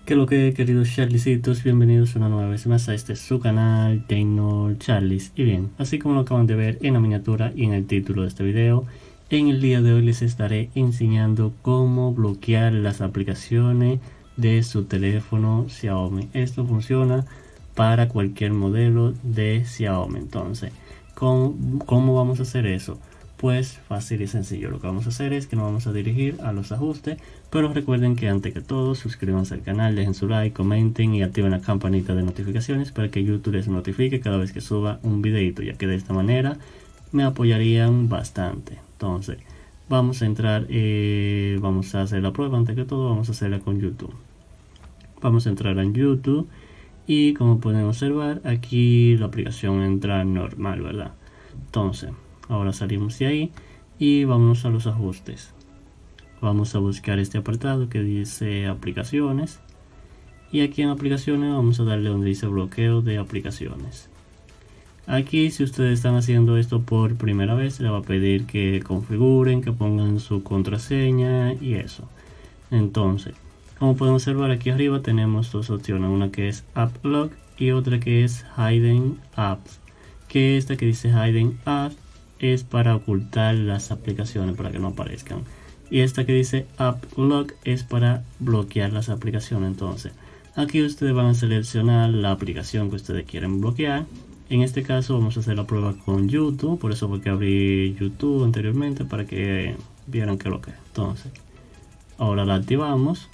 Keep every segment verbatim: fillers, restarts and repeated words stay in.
¿Qué lo que, queridos Charlisitos? Bienvenidos una nueva vez más a este su canal Tecno Charlis. Y bien, así como lo acaban de ver en la miniatura y en el título de este video, en el día de hoy les estaré enseñando cómo bloquear las aplicaciones de su teléfono Xiaomi. Esto funciona para cualquier modelo de Xiaomi. Entonces, ¿cómo, cómo vamos a hacer eso? Pues fácil y sencillo. Lo que vamos a hacer es que nos vamos a dirigir a los ajustes, pero recuerden que antes que todo suscríbanse al canal, dejen su like, comenten y activen la campanita de notificaciones para que YouTube les notifique cada vez que suba un videito, ya que de esta manera me apoyarían bastante. Entonces vamos a entrar, eh, vamos a hacer la prueba. Antes que todo vamos a hacerla con YouTube. Vamos a entrar en YouTube y como pueden observar aquí la aplicación entra normal, ¿verdad? Entonces ahora salimos de ahí y vamos a los ajustes. Vamos a buscar este apartado que dice aplicaciones, y aquí en aplicaciones vamos a darle donde dice bloqueo de aplicaciones. Aquí, si ustedes están haciendo esto por primera vez, le va a pedir que configuren, que pongan su contraseña y eso. Entonces, como pueden observar aquí arriba tenemos dos opciones, una que es App Lock y otra que es Hidden Apps, que esta que dice Hidden Apps es para ocultar las aplicaciones para que no aparezcan, y esta que dice App Lock es para bloquear las aplicaciones. Entonces aquí ustedes van a seleccionar la aplicación que ustedes quieren bloquear. En este caso vamos a hacer la prueba con YouTube, por eso porque abrí YouTube anteriormente para que vieran que lo que es. Entonces ahora la activamos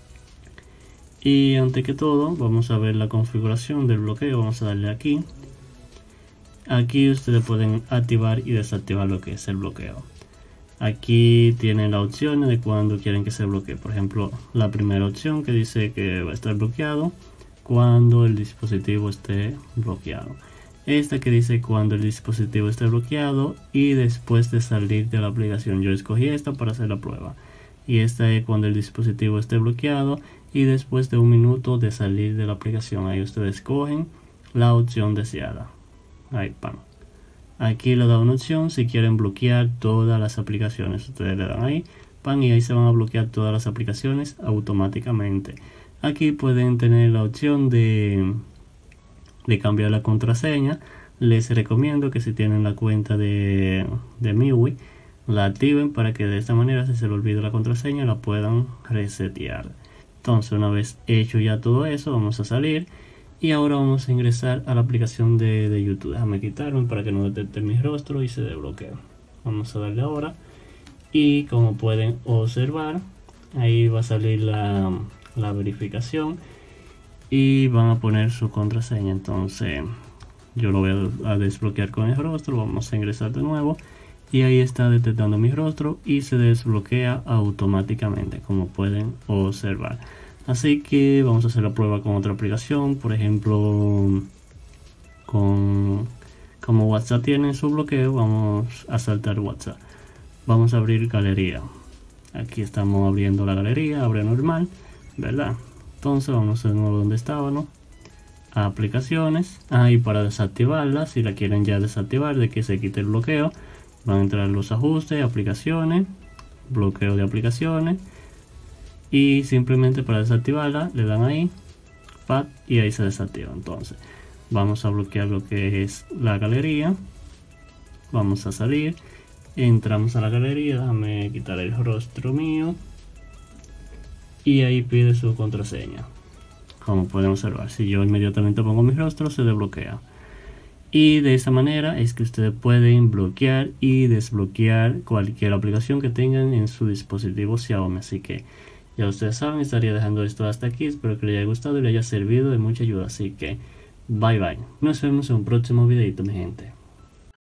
y antes que todo vamos a ver la configuración del bloqueo. Vamos a darle aquí. Aquí ustedes pueden activar y desactivar lo que es el bloqueo. Aquí tienen la opción de cuando quieren que se bloquee. Por ejemplo, la primera opción que dice que va a estar bloqueado cuando el dispositivo esté bloqueado. Esta que dice cuando el dispositivo esté bloqueado y después de salir de la aplicación. Yo escogí esta para hacer la prueba. Y esta es cuando el dispositivo esté bloqueado y después de un minuto de salir de la aplicación. Ahí ustedes escogen la opción deseada. Ahí, pan. Aquí le da una opción si quieren bloquear todas las aplicaciones. Ustedes le dan ahí, pan, y ahí se van a bloquear todas las aplicaciones automáticamente. Aquí pueden tener la opción de, de cambiar la contraseña. Les recomiendo que si tienen la cuenta de, de M I U I, la activen para que de esta manera, si se les olvida la contraseña, la puedan resetear. Entonces, una vez hecho ya todo eso, vamos a salir. Y ahora vamos a ingresar a la aplicación de, de YouTube. Déjame quitarme para que no detecte mi rostro y se desbloquee. Vamos a darle ahora. Y como pueden observar, ahí va a salir la, la verificación. Y van a poner su contraseña. Entonces yo lo voy a, a desbloquear con el rostro. Vamos a ingresar de nuevo. Y ahí está detectando mi rostro y se desbloquea automáticamente, como pueden observar. Así que vamos a hacer la prueba con otra aplicación. Por ejemplo, con como WhatsApp tiene su bloqueo, vamos a saltar WhatsApp. Vamos a abrir galería. Aquí estamos abriendo la galería, abre normal, ¿verdad? Entonces vamos de nuevo donde estábamos, a aplicaciones. Ahí para desactivarla, si la quieren ya desactivar, de que se quite el bloqueo, van a entrar los ajustes, aplicaciones, bloqueo de aplicaciones. Y simplemente para desactivarla le dan ahí, pat, y ahí se desactiva. Entonces vamos a bloquear lo que es la galería. Vamos a salir, entramos a la galería. Déjame quitar el rostro mío y ahí pide su contraseña. Como pueden observar, si yo inmediatamente pongo mi rostro, se desbloquea. Y de esta manera es que ustedes pueden bloquear y desbloquear cualquier aplicación que tengan en su dispositivo Xiaomi. Así que ya ustedes saben, estaría dejando esto hasta aquí. Espero que les haya gustado y les haya servido de mucha ayuda. Así que bye bye. Nos vemos en un próximo videito, mi gente.